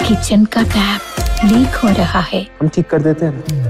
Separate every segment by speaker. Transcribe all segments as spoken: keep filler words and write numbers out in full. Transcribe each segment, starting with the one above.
Speaker 1: Kitchen का tap leak हो रहा है।
Speaker 2: हम ठीक कर देते हैं ना।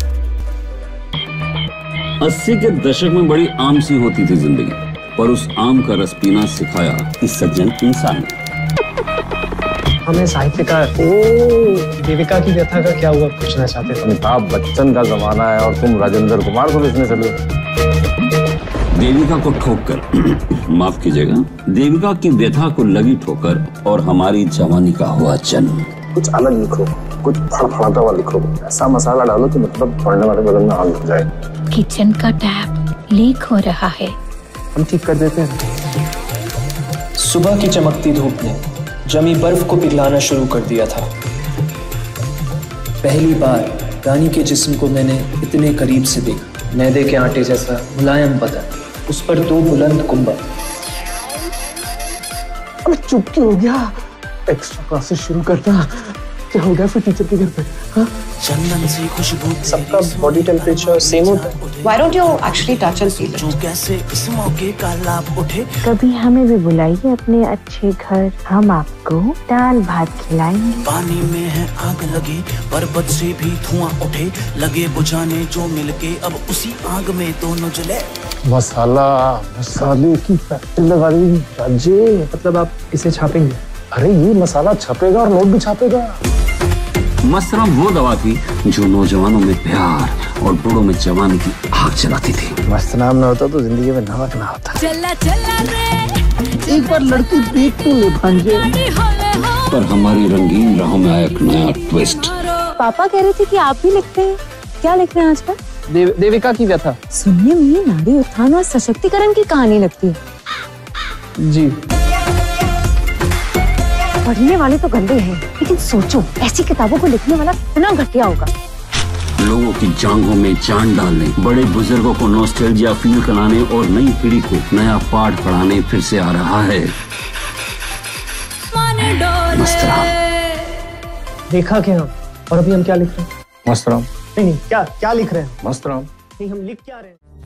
Speaker 3: अस्सी के दशक में बड़ी आम सी होती थी जिंदगी, पर उस आम का रस पीना सिखाया इस सज्जन इंसान ने।
Speaker 2: हमें साहित्यकार ओ देविका की व्यथा का क्या हुआ पूछना चाहते थे।
Speaker 4: अमिताभ बच्चन का जमाना है और तुम राजेंद्र कुमार को बेचने चले हो।
Speaker 3: देविका को ठोकर माफ कीजिएगा, देविका की व्यथा को लगी ठोकर और हमारी जवानी का हुआ जन्म।
Speaker 4: कुछ अलग लिखो, कुछ फड़फड़ाता हुआ लिखो, ऐसा मसाला डालो कि मतलब पढ़ने वाले बदन में आग लग जाए।
Speaker 1: किचन का टैप लीक हो रहा है।
Speaker 2: हम ठीक कर देते हैं।
Speaker 5: सुबह की चमकती धूप ने जमी बर्फ को पिघलाना शुरू कर दिया था। पहली बार रानी के जिस्म को मैंने इतने करीब से देखा। मैदे के आटे जैसा मुलायम बदन, उस पर दो बुलंद कुंभा।
Speaker 2: अबे चुप क्यों हो गया? एक्स्ट्रा क्लासेस शुरू करना। क्या हो गया फिर टीचर के घर पे? हाँ?
Speaker 6: चंदन सी खुशबू
Speaker 5: सबका बॉडी टेम्परेचर सेम होता है।
Speaker 7: Why don't you actually touch and feel it?
Speaker 6: कैसे इस मौके का लाभ उठे।
Speaker 8: कभी हमें भी बुलाइए अपने अच्छे घर, हम आपको दाल भात खिलाएंगे।
Speaker 6: पानी में है आग लगी, पर्वत से भी धुआं उठे, लगे बुझाने जो मिलके अब उसी आग में दोनों जले।
Speaker 4: मसाला मसाले की फैक्ट्री लगा दी राजे।
Speaker 2: मतलब आप इसे छापेंगे?
Speaker 4: अरे ये मसाला छपेगा और नोट भी छापेगा।
Speaker 3: मसरम वो दवा थी जो नौजवानों में प्यार और बूढ़ों में जवानी की आग जलाती थी।
Speaker 4: मस्त नाम ना होता तो जिंदगी में नमक ना होता।
Speaker 1: चला चला रे,
Speaker 2: एक बार लड़की देख तो ले भांजे।
Speaker 3: पर हमारी रंगीन राहों में आया एक नया ट्विस्ट।
Speaker 8: पापा कह रहे थे कि आप भी लिखते हैं। क्या लिख रहे हैं आजकल?
Speaker 2: देव, देविका की व्यथा।
Speaker 8: सुनने में नारी उत्थान और सशक्तिकरण की कहानी लगती है।
Speaker 2: जी
Speaker 8: पढ़ने वाले तो गंदे हैं, लेकिन सोचो ऐसी किताबों को लिखने वाला कितना घटिया होगा।
Speaker 3: लोगों की जांघों में जान डालने, बड़े बुजुर्गों को नॉस्टैल्जिया फील कराने और नई पीढ़ी को नया पाठ पढ़ाने फिर से आ रहा है मस्तराम।
Speaker 2: देखा क्या हम? और अभी हम क्या लिख रहे हैं?
Speaker 4: मस्तराम।
Speaker 2: नहीं नहीं क्या क्या लिख रहे हैं?
Speaker 4: मस्तराम।
Speaker 2: नहीं हम लिख क्या रहे हैं?